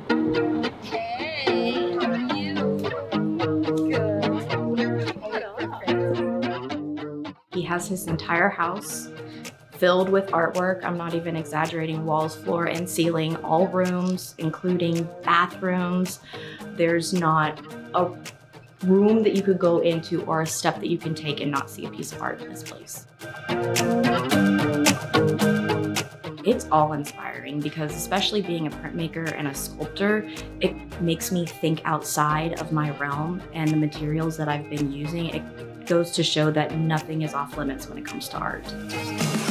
Hey, how are you? Good. He has his entire house filled with artwork. I'm not even exaggerating. Walls, floor, and ceiling, all rooms, including bathrooms. There's not a room that you could go into or a step that you can take and not see a piece of art in this place. It's all inspiring because, especially being a printmaker and a sculptor, it makes me think outside of my realm, and the materials that I've been using, it goes to show that nothing is off limits when it comes to art.